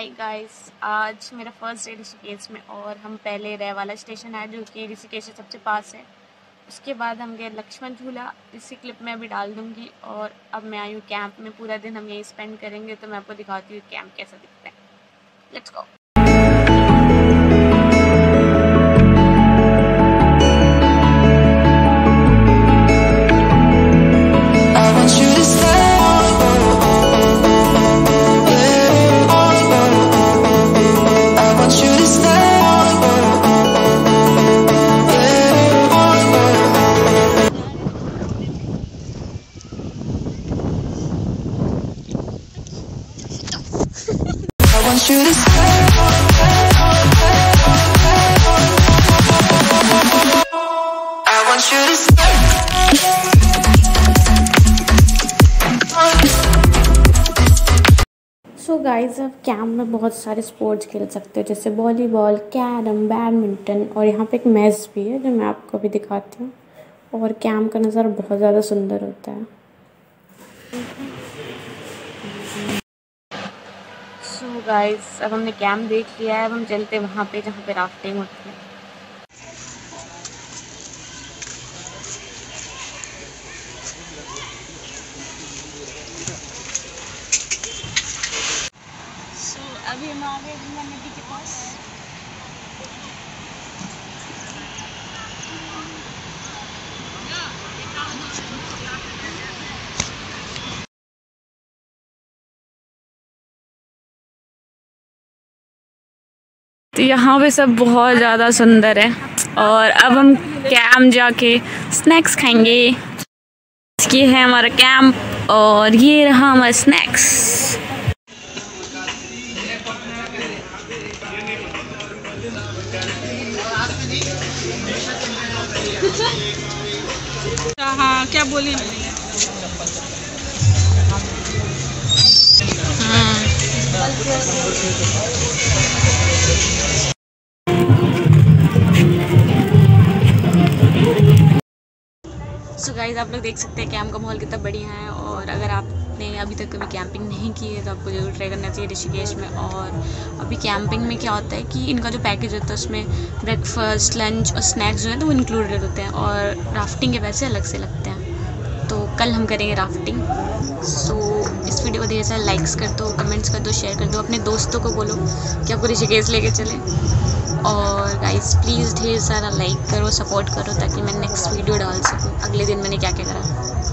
Hi guys, आज मेरा first day Rishikesh में और हम पहले रेवाला स्टेशन आए जो कि ऋषिकेश से सबसे पास है। उसके बाद हम गए लक्ष्मण झूला, इसी क्लिप में अभी डाल दूंगी। और अब मैं आई हूँ कैंप में, पूरा दिन हम यहीं स्पेंड करेंगे, तो मैं आपको दिखाती हूँ कैंप कैसा दिखता है। Let's go. सो गाइस, आप कैंप में बहुत सारे स्पोर्ट्स खेल सकते हो, जैसे वॉलीबॉल, कैरम, बैडमिंटन, और यहाँ पे एक मेज भी है जो मैं आपको अभी दिखाती हूँ। और कैंप का नज़ारा बहुत ज़्यादा सुंदर होता है। सो गाइस, अब हमने कैंप देख लिया है, अब हम चलते हैं वहाँ पे जहाँ पे राफ्टिंग होती है। अभी हम आ गए गंगा नदी के पास। तो यहाँ पे सब बहुत ज़्यादा सुंदर है और अब हम कैंप जाके स्नैक्स खाएंगे। ये है हमारा कैंप और ये रहा हमारा स्नैक्स। हाँ, क्या बोली? सो गाइस, आप लोग देख सकते हैं कैंप का माहौल कितना बढ़िया है। और अगर आपने अभी तक कभी कैंपिंग नहीं की है तो आपको ज़रूर ट्राई करना चाहिए ऋषिकेश में। और अभी कैंपिंग में क्या होता है कि इनका जो पैकेज होता है उसमें ब्रेकफास्ट, लंच और स्नैक्स जो है तो वो इंक्लूडेड होते हैं, और राफ्टिंग के पैसे अलग से लगते हैं। तो कल हम करेंगे राफ्टिंग। सो इस वीडियो को ढेर सारे लाइक्स कर दो, कमेंट्स कर दो, शेयर कर दो, अपने दोस्तों को बोलो कि आपको ऋषिकेश लेके चलें। और गाइस प्लीज़ ढेर सारा लाइक करो, सपोर्ट करो, ताकि मैं नेक्स्ट वीडियो डाल सकूँ अगले दिन मैंने क्या क्या करा।